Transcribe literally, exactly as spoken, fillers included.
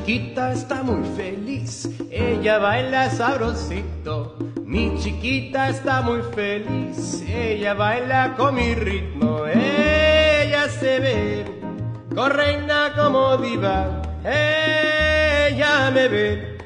chiquita está muy feliz, ella baila sabrosito. Mi chiquita está muy feliz, ella baila con mi ritmo. Ella se ve con reina como diva, ella me ve